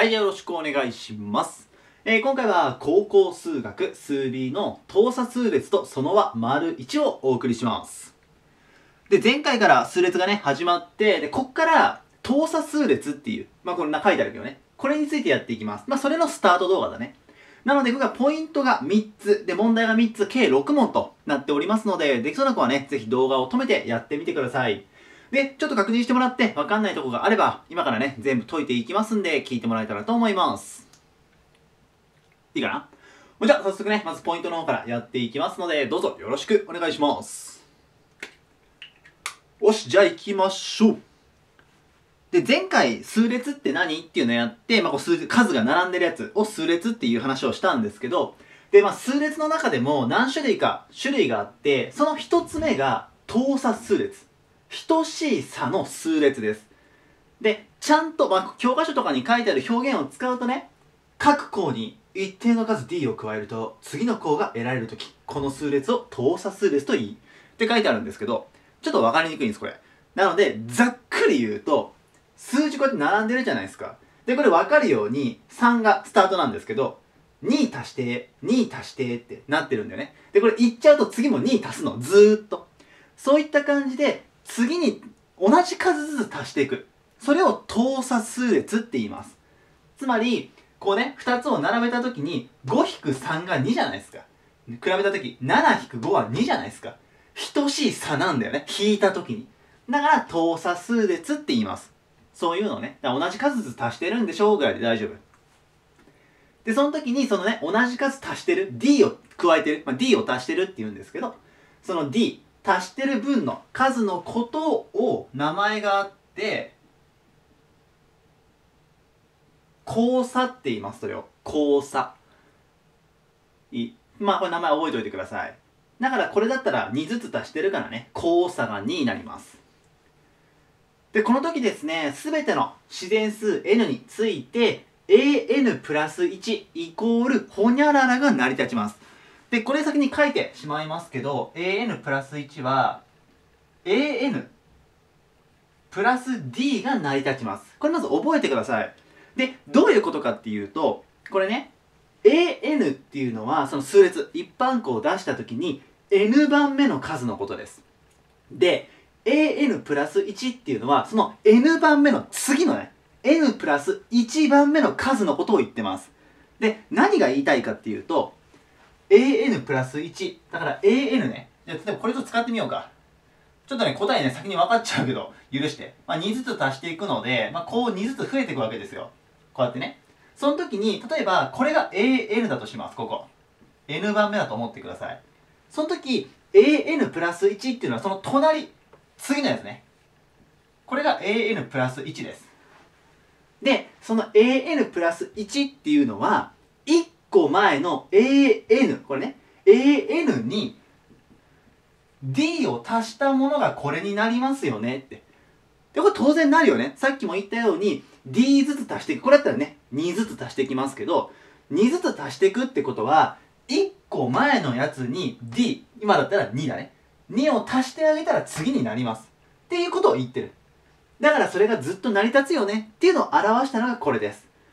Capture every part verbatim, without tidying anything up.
はい、よろしくお願いします。えー、今回は高校数学数 ビー の等差数列とその和 ① をお送りします。で、前回から数列がね、始まって、で、こっから等差数列っていう、まあこれ書いてあるけどね、これについてやっていきます。まあそれのスタート動画だね。なので、今回ポイントがみっつ、で、問題がみっつ、計ろく問となっておりますので、できそうな子はね、ぜひ動画を止めてやってみてください。で、ちょっと確認してもらって、わかんないとこがあれば、今からね、全部解いていきますんで、聞いてもらえたらと思います。いいかな？じゃあ、早速ね、まずポイントの方からやっていきますので、どうぞよろしくお願いします。よし、じゃあ行きましょう。で、前回、数列って何っていうのをやって、まあ、こう数数が並んでるやつを数列っていう話をしたんですけど、で、まあ、数列の中でも何種類か種類があって、その一つ目が等差数列。等しい差の数列です。で、ちゃんと、まあ、教科書とかに書いてある表現を使うとね、各項に一定の数 d を加えると、次の項が得られるとき、この数列を等差数列と言い、って書いてあるんですけど、ちょっとわかりにくいんです、これ。なので、ざっくり言うと、数字こうやって並んでるじゃないですか。で、これわかるように、さんがスタートなんですけど、に足して、に足してってなってるんだよね。で、これ言っちゃうと次もに足すの、ずーっと。そういった感じで、次に同じ数ずつ足していく。それを等差数列って言います。つまり、こうね、ふたつを並べたときに、ご引くさんがにじゃないですか。比べたとき、なな引くごはにじゃないですか。等しい差なんだよね。引いたときに。だから、等差数列って言います。そういうのをね、同じ数ずつ足してるんでしょうぐらいで大丈夫。で、その時に、そのね、同じ数足してる、d を加えてる、まあ、d を足してるって言うんですけど、その d、足してる分の数のことを名前があって、交差って言います、それを。交差。いい。まあ、これ名前覚えておいてください。だからこれだったらにずつ足してるからね、交差がにになります。で、この時ですね、すべての自然数 n について、an プラスいちイコールホニャララが成り立ちます。で、これ先に書いてしまいますけど、an プラスいちは、an プラス d が成り立ちます。これまず覚えてください。で、どういうことかっていうと、これね、an っていうのは、その数列、一般項を出したときに、n 番目の数のことです。で、an プラスいちっていうのは、その n 番目の次のね、n プラスいち番目の数のことを言ってます。で、何が言いたいかっていうと、an プラスいち、だから an ね、じゃあ例えばこれと使ってみようか。ちょっとね、答えね、先に分かっちゃうけど、許して。まあ、にずつ足していくので、まあ、こうにずつ増えていくわけですよ。こうやってね。その時に、例えば、これが an だとします、ここ。n 番目だと思ってください。その時、an プラスいちっていうのは、その隣、次のやつね。これが an プラスいちです。で、その an プラスいちっていうのは、いっこまえの an、これね、an に、d を足したものがこれになりますよねって。で、これ当然なるよね。さっきも言ったように、d ずつ足していく。これだったらね、にずつ足していきますけど、にずつ足していくってことは、いっこまえのやつに d、今だったらにだね。にを足してあげたら次になります。っていうことを言ってる。だからそれがずっと成り立つよねっていうのを表したのがこれです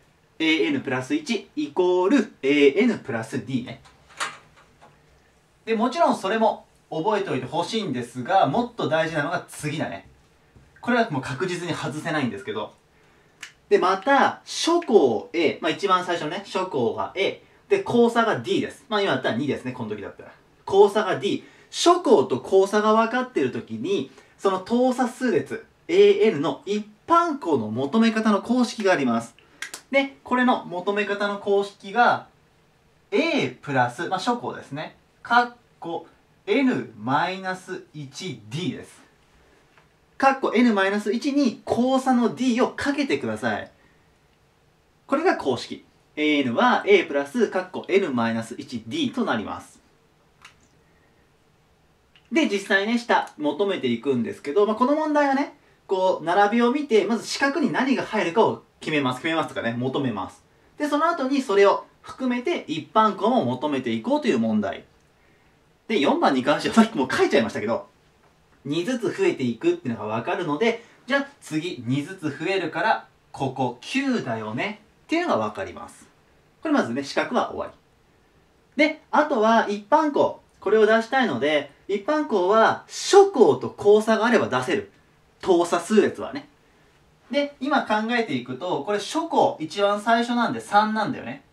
。an プラスいちイコール an プラス d ね。で、もちろんそれも、覚えておいてほしいんですが、もっと大事なのが次だね。これはもう確実に外せないんですけど。で、また、初項 A。まあ一番最初のね、初項が A。で、交差が D です。まあ今だったらにですね、この時だったら。交差が D。初項と交差が分かっている時に、その等差数列 an の一般項の求め方の公式があります。で、これの求め方の公式が A プラス、まあ初項ですね。かっこn マイナスいちディー です。かっこ n マイナスいちに交差の d をかけてください。これが公式。an は a プラスかっこ n マイナスいちディー となります。で、実際ね、下、求めていくんですけど、まあ、この問題はね、こう、並びを見て、まず四角に何が入るかを決めます。決めますとかね、求めます。で、その後にそれを含めて一般項も求めていこうという問題。で、よんばんに関してはさっきも書いちゃいましたけど、にずつ増えていくっていうのがわかるので、じゃあ次にずつ増えるから、ここきゅうだよねっっていうのが分かります。これまずね、四角は終わり。で、あとは一般項。これを出したいので、一般項は諸項と交差があれば出せる。等差数列はね。で、今考えていくと、これ諸項一番最初なんでさんなんだよね。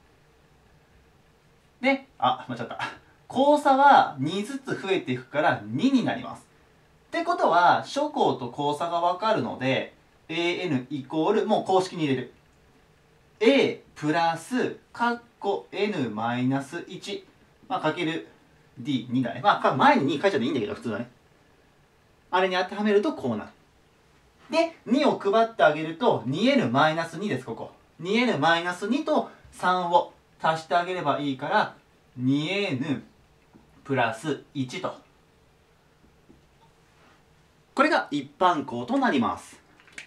で、あ、間違った。交差はにずつ増えていくからにになります。ってことは、諸項と交差が分かるので、エーエヌ イコール、もう公式に入れる。A プラス、カッコ N マイナスいち。まあ、かける ディーに だね。まあ、前にに書いちゃっていいんだけど、普通はね。あれに当てはめるとこうなる。で、にを配ってあげると、にエヌ マイナスにです、ここ。にエヌ マイナスにとさんを足してあげればいいから、にエヌ プラスいちと。これが一般項となります。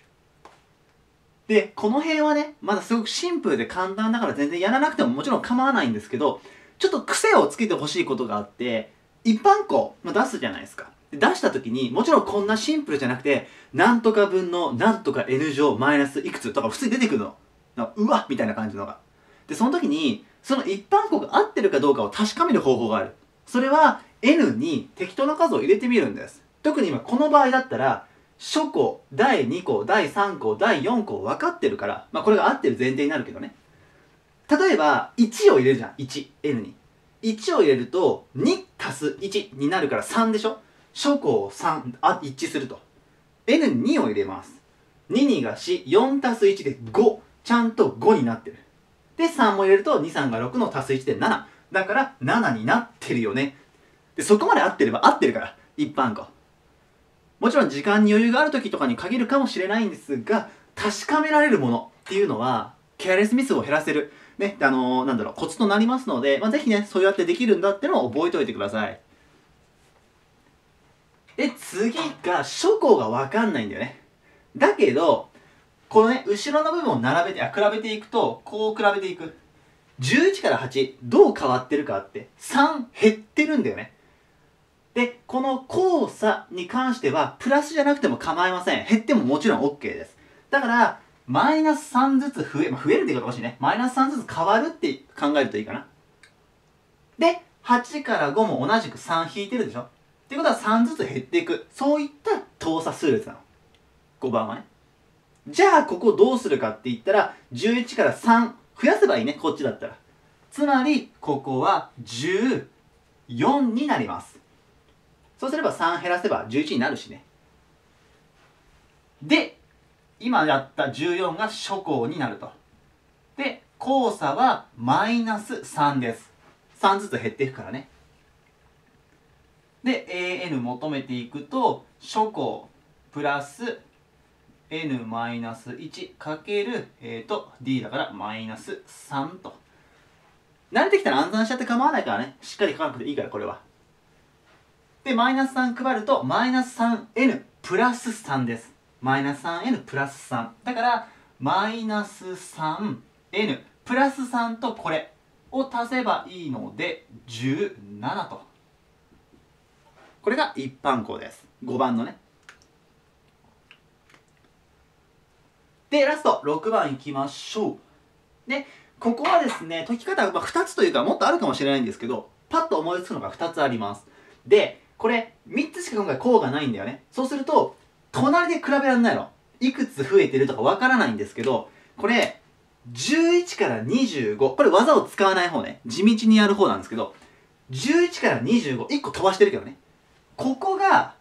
で、この辺はね、まだすごくシンプルで簡単だから全然やらなくてももちろん構わないんですけど、ちょっと癖をつけてほしいことがあって、一般項、まあ、出すじゃないですか。出した時に、もちろんこんなシンプルじゃなくて、なんとか分のなんとか N 乗マイナスいくつとか普通に出てくるの。うわっみたいな感じのが。で、その時に、その一般項が合ってるかどうかを確かめる方法がある。それは N に適当な数を入れてみるんです。特に今この場合だったら、初項、だいに項、だいさん項、だいよん項分かってるから、まあこれが合ってる前提になるけどね。例えば、いちを入れるじゃん。いち、N に。いちを入れると、に足すいちになるからさんでしょ。初項さん、あ、一致すると。N ににを入れます。ににがよん、よん足すいちでご。ちゃんとごになってる。で、さんも入れると、に、さんがろくの足すいちでなな。だから、ななになってるよね。で、そこまで合ってれば合ってるから、一般項。もちろん時間に余裕がある時とかに限るかもしれないんですが、確かめられるものっていうのは、ケアレスミスを減らせる、ね、あのー、なんだろう、コツとなりますので、まあ、ぜひね、そうやってできるんだってのを覚えておいてください。で、次が、初項がわかんないんだよね。だけど、このね、後ろの部分を並べて、あ、比べていくと、こう比べていく。じゅういちからはち、どう変わってるかって、さん減ってるんだよね。で、この交差に関しては、プラスじゃなくても構いません。減ってももちろん OK です。だから、マイナスさんずつ増え、まあ、増えるって言うこと欲しいね。マイナスさんずつ変わるって考えるといいかな。で、はちからごも同じくさん引いてるでしょ。ってことはさんずつ減っていく。そういった等差数列なの。ごばんはね。じゃあ、ここどうするかって言ったら、じゅういちからさん増やせばいいね。こっちだったら。つまり、ここはじゅうよんになります。そうすればさん減らせばじゅういちになるしね。で、今やったじゅうよんが初項になると。で、交差はマイナスさんです。さんずつ減っていくからね。で、エーエヌ 求めていくと、初項プラス エヌマイナスいち かける、えーと、D だからマイナスさんと。慣れてきたら暗算しちゃって構わないからね。しっかり書かなくていいから、これは。で、マイナスさん配ると、マイナス さんエヌ プラスさんです。マイナス さんエヌ プラスさん。だから、マイナス さんエヌ プラスさんとこれを足せばいいので、じゅうななと。これが一般項です。ごばんのね。で、ラスト、ろくばんいきましょう。で、ここはですね、解き方はふたつというか、もっとあるかもしれないんですけど、パッと思いつくのがふたつあります。で、これ、みっつしか今回項がないんだよね。そうすると、隣で比べられないの。いくつ増えてるとかわからないんですけど、これ、じゅういちからにじゅうご。これ技を使わない方ね。地道にやる方なんですけど、じゅういちからにじゅうご。いっこ飛ばしてるけどね。ここが、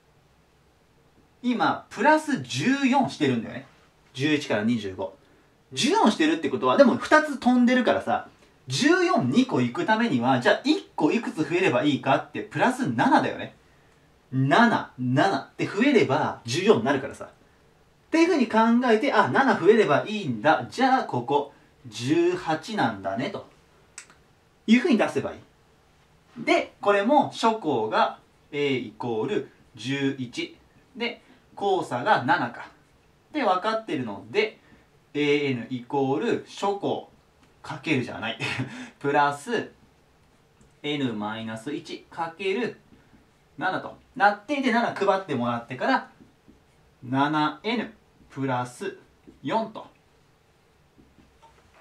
今、プラスじゅうよんしてるんだよね。じゅういちからにじゅうご。じゅうよんしてるってことは、でもふたつ飛んでるからさ、じゅうよんにこいくためには、じゃあいっこいくつ増えればいいかって、プラスななだよね。なな、ななって増えればじゅうよんになるからさ。っていうふうに考えて、あ、なな増えればいいんだ。じゃあここじゅうはちなんだね、というふうに出せばいい。で、これも初項が A イコールじゅういち。で、交差がななか。で、分かってるので、エーエヌ イコール初項かけるじゃない。プラス エヌマイナスいち かけるななとなっていて、なな配ってもらってから ななエヌ プラスよんと。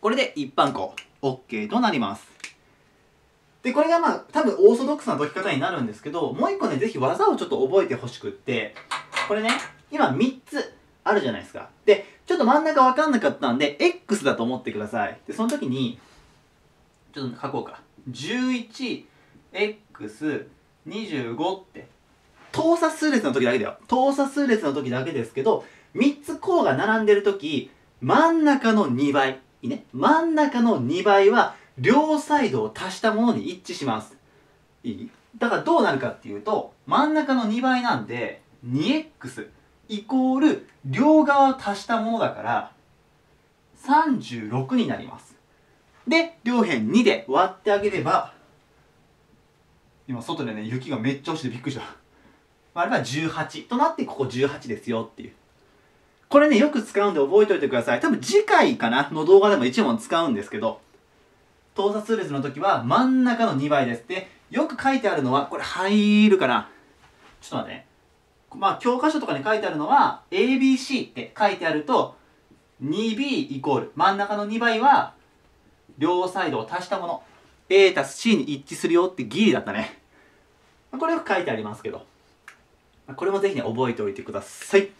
これで一般項 OK となります。で、これがまあ多分オーソドックスな解き方になるんですけど、もう一個ね、ぜひ技をちょっと覚えてほしくって、これね、今みっつあるじゃないですか。で、ちょっと真ん中わかんなかったんで、X だと思ってください。で、その時に、ちょっと書こうか。じゅういち、X、にじゅうごって、等差数列の時だけだよ。等差数列の時だけですけど、みっつ項が並んでる時、真ん中のにばい。いいね。真ん中のにばいは、両サイドを足したものに一致します。いい？だからどうなるかっていうと、真ん中のにばいなんで、にエックス イコール両側を足したものだから、さんじゅうろくになります。で、両辺にで割ってあげれば、今外でね、雪がめっちゃ落ちてびっくりした。あればじゅうはちとなって、ここじゅうはちですよっていう。これね、よく使うんで覚えておいてください。多分次回かなの動画でも一問使うんですけど、等差数列の時は真ん中のにばいです。で、よく書いてあるのは、これ入るかな？ちょっと待ってね。まあ、教科書とかに書いてあるのは、エービーシー って書いてあると、にビー イコール、真ん中のにばいは、両サイドを足したもの。A たす C に一致するよってギリだったね。これよく書いてありますけど。これもぜひね、覚えておいてください。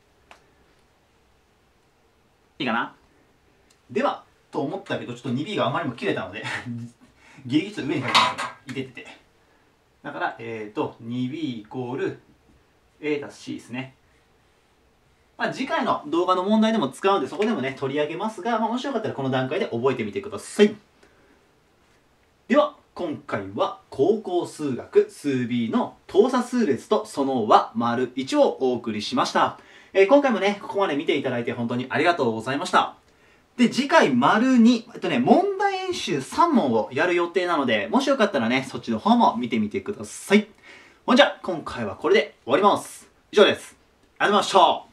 いいかな？では、と思ったけど、ちょっと にビー があまりにも切れたので、ギリギリちょっと上に書いてますね。いててて。だから、えっと、にビー イコール A たす C ですね。まあ、次回の動画の問題でも使うんで、そこでもね、取り上げますが、まあ、もしよかったらこの段階で覚えてみてください。では、今回は高校数学数 ビー の等差数列とその和 ① をお送りしました。えー、今回もね、ここまで見ていただいて本当にありがとうございました。で、次回 ②、えっとね、問題演習さん問をやる予定なので、もしよかったらね、そっちの方も見てみてください。ほんじゃ、今回はこれで終わります。以上です。ありがとうございました。